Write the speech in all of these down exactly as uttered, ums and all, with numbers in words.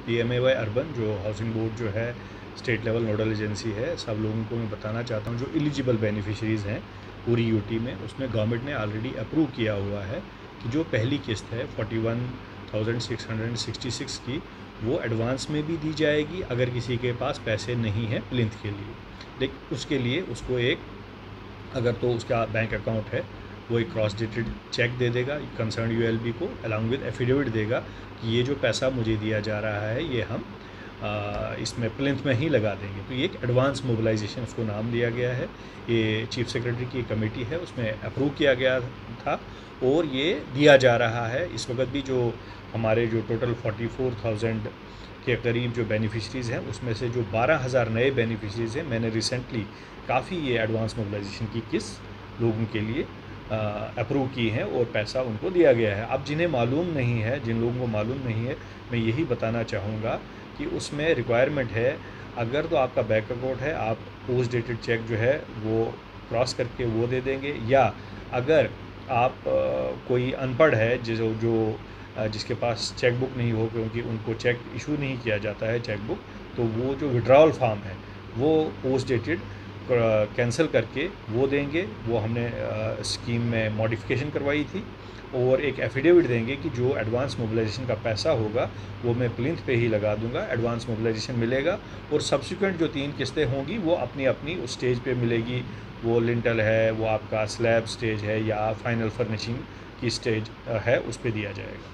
PMAY urban जो housing board जो है स्टेट लेवल नोडल एजेंसी है, सब लोगों को मैं बताना चाहता हूँ जो एलिजिबल बेनिफिशरीज़ हैं पूरी यूटी में, उसमें गवर्नमेंट ने ऑलरेडी अप्रूव किया हुआ है कि जो पहली किस्त है forty one thousand six hundred sixty six की, वो एडवांस में भी दी जाएगी अगर किसी के पास पैसे नहीं हैं प्लिंथ के लिए। लेकिन उसके लिए उसको एक, अगर तो उसका बैंक अकाउंट है, वो एक क्रॉस डेटेड चेक दे देगा कंसर्न यूएलबी को, अलॉन्ग विद एफिडेविट देगा कि ये जो पैसा मुझे दिया जा रहा है ये हम आ, इसमें प्लिंथ में ही लगा देंगे। तो ये एक एडवांस मोबिलाइजेशन उसको नाम दिया गया है। ये चीफ सेक्रेटरी की कमेटी है, उसमें अप्रूव किया गया था और ये दिया जा रहा है। इस वक्त भी जो हमारे जो टोटल फोर्टी फोर थाउजेंड के करीब जो बेनिफिशरीज़ हैं, उसमें से जो बारह हज़ार नए बेनिफिशरीज़ हैं, मैंने रिसेंटली काफ़ी ये एडवांस मोबिलाइजेशन की किस्त लोगों के लिए अप्रूव की हैं और पैसा उनको दिया गया है। अब जिन्हें मालूम नहीं है, जिन लोगों को मालूम नहीं है, मैं यही बताना चाहूँगा कि उसमें रिक्वायरमेंट है, अगर तो आपका बैंक अकाउंट है, आप पोस्ट डेटेड चेक जो है वो क्रॉस करके वो दे देंगे, या अगर आप आ, कोई अनपढ़ है जो जो जिसके पास चेक बुक नहीं हो, क्योंकि उनको चेक इशू नहीं किया जाता है चेक बुक, तो वो जो विड्रॉल फॉर्म है वो पोस्ट डेटेड कैंसिल करके वो देंगे। वो हमने आ, स्कीम में मॉडिफिकेशन करवाई थी और एक एफिडेविट देंगे कि जो एडवांस मोबिलाइजेशन का पैसा होगा वो मैं प्लिंथ पे ही लगा दूंगा, एडवांस मोबिलाइजेशन मिलेगा और सब्सिक्वेंट जो तीन किस्तें होंगी वो अपनी अपनी उस स्टेज पे मिलेगी। वो लिंटल है, वो आपका स्लैब स्टेज है, या फाइनल फर्निशिंग की स्टेज है, उस पर दिया जाएगा।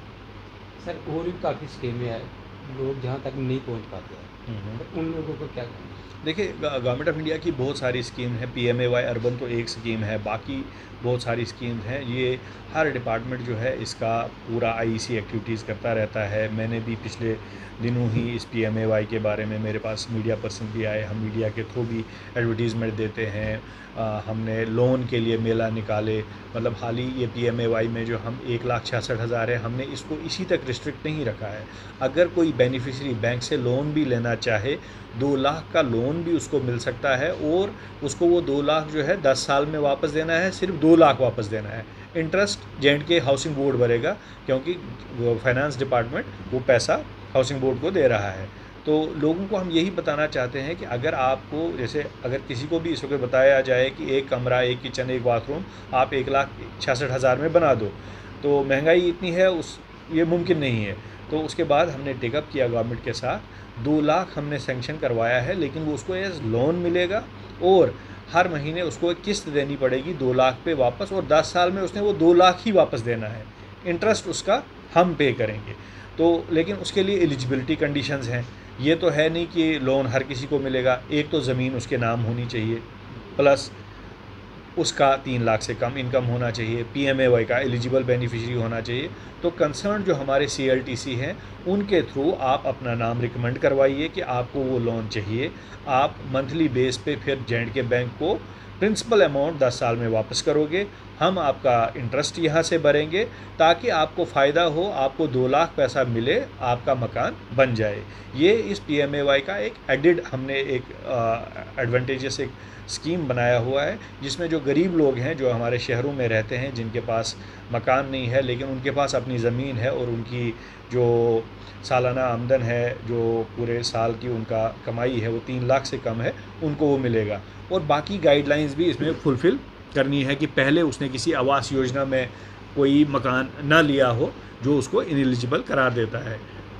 सर और भी काफ़ी स्कीमें हैं, लोग जहाँ तक नहीं पहुँच पाते हैं, तो उन लोगों को क्या करना? देखिए, गवर्नमेंट ऑफ इंडिया की बहुत सारी स्कीम है। पीएमएवाई अर्बन तो एक स्कीम है, बाकी बहुत सारी स्कीम हैं। ये हर डिपार्टमेंट जो है इसका पूरा आईईसी एक्टिविटीज़ करता रहता है। मैंने भी पिछले दिनों ही इस पीएमएवाई के बारे में, मेरे पास मीडिया पर्सन भी आए, हम मीडिया के थ्रू भी एडवर्टीज़मेंट देते हैं। आ, हमने लोन के लिए मेला निकाले, मतलब हाल ही ये पीएमएवाई में जो हम एक लाख छियासठ हज़ार है, हमने इसको इसी तक रिस्ट्रिक्ट नहीं रखा है। अगर कोई बेनिफिशरी बैंक से लोन भी लेना चाहे, दो लाख का लोन भी उसको मिल सकता है और उसको वो दो लाख जो है दस साल में वापस देना है, सिर्फ दो लाख वापस देना है। Interest J and K housing board भरेगा, क्योंकि फाइनेंस डिपार्टमेंट वो पैसा हाउसिंग बोर्ड को दे रहा है। तो लोगों को हम यही बताना चाहते हैं कि अगर आपको, जैसे अगर किसी को भी इस वक्त बताया जाए कि एक कमरा, एक किचन, एक बाथरूम आप एक लाख छियासठ हज़ार में बना दो, तो महंगाई इतनी है, उस ये मुमकिन नहीं है। तो उसके बाद हमने टेकअप किया गवर्नमेंट के साथ, दो लाख हमने सेंक्शन करवाया है, लेकिन वो उसको एज लोन मिलेगा और हर महीने उसको एक किस्त देनी पड़ेगी दो लाख पे वापस, और दस साल में उसने वो दो लाख ही वापस देना है। इंटरेस्ट उसका हम पे करेंगे। तो लेकिन उसके लिए एलिजिबिलिटी कंडीशंस हैं। ये तो है नहीं कि लोन हर किसी को मिलेगा। एक तो ज़मीन उसके नाम होनी चाहिए, प्लस उसका तीन लाख से कम इनकम होना चाहिए, पीएमएवाई का एलिजिबल बेनिफिशियरी होना चाहिए। तो कंसर्न जो हमारे सीएलटीसी हैं, उनके थ्रू आप अपना नाम रिकमेंड करवाइए कि आपको वो लोन चाहिए। आप मंथली बेस पे फिर जे एंड के बैंक को प्रिंसिपल अमाउंट दस साल में वापस करोगे, हम आपका इंटरेस्ट यहाँ से भरेंगे, ताकि आपको फ़ायदा हो, आपको दो लाख पैसा मिले, आपका मकान बन जाए। ये इस पीएमएवाई का एक एडिड हमने एक एडवांटेजेस एक स्कीम बनाया हुआ है, जिसमें जो गरीब लोग हैं, जो हमारे शहरों में रहते हैं, जिनके पास मकान नहीं है लेकिन उनके पास अपनी ज़मीन है और उनकी जो सालाना आमदन है, जो पूरे साल की उनका कमाई है वो तीन लाख से कम है, उनको वो मिलेगा। और बाकी गाइडलाइंस भी इसमें फुलफ़िल करनी है कि पहले उसने किसी आवास योजना में कोई मकान ना लिया हो जो उसको इनएलिजिबल करार देता है।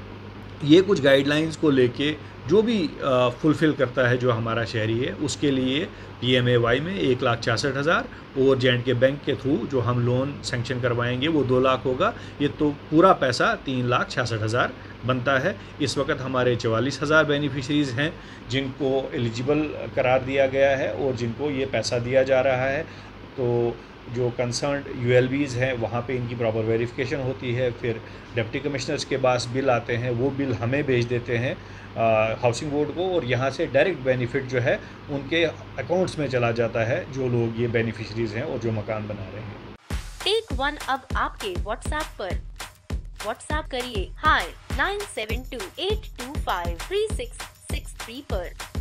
ये कुछ गाइडलाइंस को लेके जो भी फुलफ़िल करता है जो हमारा शहरी है, उसके लिए पीएमएवाई में एक लाख छियासठ हज़ार और जे एंड के बैंक के थ्रू जो हम लोन सेंक्शन करवाएंगे वो दो लाख होगा। ये तो पूरा पैसा तीन लाख छियासठ हज़ार बनता है। इस वक्त हमारे चवालीस हज़ार बेनिफिशरीज़ हैं जिनको एलिजिबल करार दिया गया है और जिनको ये पैसा दिया जा रहा है। तो जो कंसर्न यूएलबीज़ हैं वहाँ पे इनकी प्रॉपर वेरिफिकेशन होती है, फिर डिप्टी कमिश्नर्स के पास बिल आते हैं, वो बिल हमें भेज देते हैं हाउसिंग बोर्ड को, और यहाँ से डायरेक्ट बेनिफिट जो है उनके अकाउंट्स में चला जाता है, जो लोग ये बेनिफिशरीज़ हैं और जो मकान बना रहे हैं। टेक वन अब आपके व्हाट्सएप पर। व्हाट्सएप करिए hi nine seven two eight two five three six six three पर।